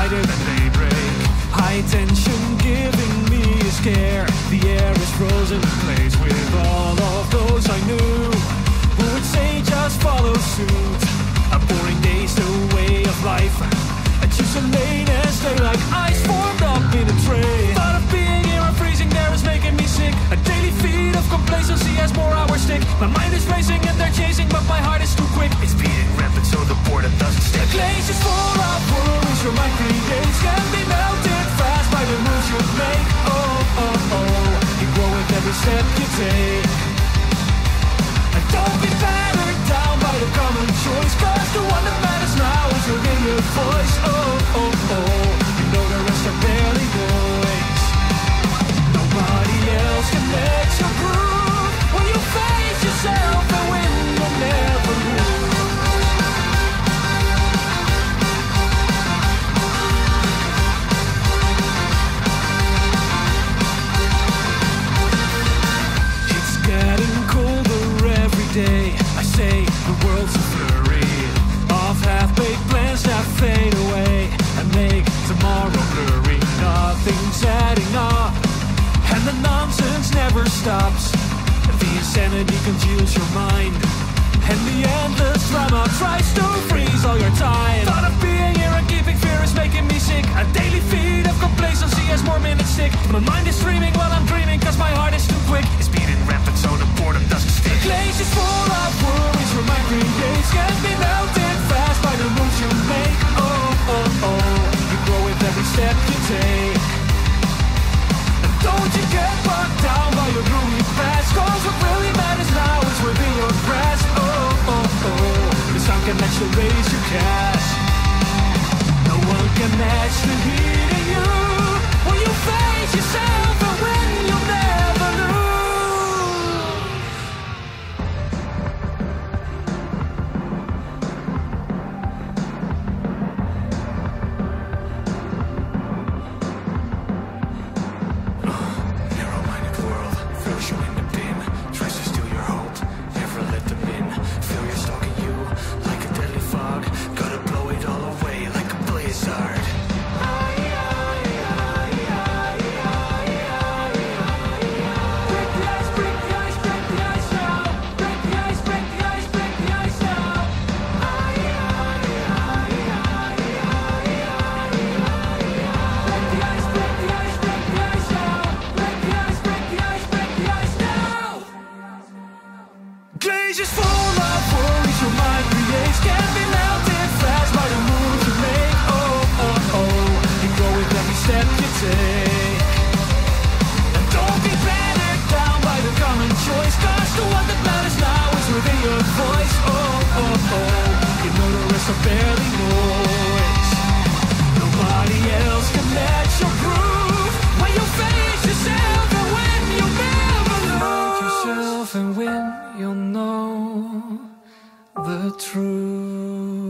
brighter than daybreak. High tension giving me a scare. The air is frozen in place with all of those I knew who would say just follow suit. A boring day's the way of life. I choose a lane and stay like ice formed up in a tray. Thought of being here and freezing there is making me sick. A daily feed of complacency as more hours stick. My mind is racing and they're chasing, but my heart is too quick. It's beating rapid so the boredom doesn't stick. The glaciers full of worries your mind creates can be melted fast by the moves you make. Oh, oh, oh, you grow with every step you take. And don't be battered down by the common choice, cause the one that matters now is within your voice. Oh, oh, oh, you know the rest are barely noise. Nobody else can let you prove when you face yourself and win, you'll never lose. It's getting colder every day. I say the world's a flurry of half-baked plans that fade away and make tomorrow blurry. Nothing's adding up and the nonsense never stops. The insanity congeals your mind and the endless drama tries to freeze all your time. Thought of being here and keeping fear is making me sick. A daily feed of complacency as more minutes stick. My mind is streaming while I'm dreaming cause my heart is too quick. It's beating rapid so the boredom doesn't stick. The glaciers full of worries your mind creates can be melted fast by the moves you make. Oh, oh, oh, you grow with every step you take. And don't you get bogged down by your gloomy past, cause what really matters now is within your grasp. Oh, oh, oh, the sun can match the rays you cast. No one can match the heat in you when you face yourself and when you'll never lose. Narrow-minded world throws you in the bin, tries to steal your hope, never let them in. Failure stalking you like a deadly fog, gotta blow it all away like a blizzard. Break the ice, break the ice, break the ice now. Break the ice, break the ice, break the ice now. Break the ice, break the ice, break the ice now. Break the ice, break the ice, break the ice now. Glaciers full of worries your mind creates can be melted fast by the moves you make. Oh, oh, oh, you grow with every step you take. And don't be battered down by the common choice, cause the one that matters now is within your voice. Oh, oh, oh, you know the rest are barely noise. Nobody else can match your groove when you face yourself and when you'll never lose. Yourself and when you'll know the truth.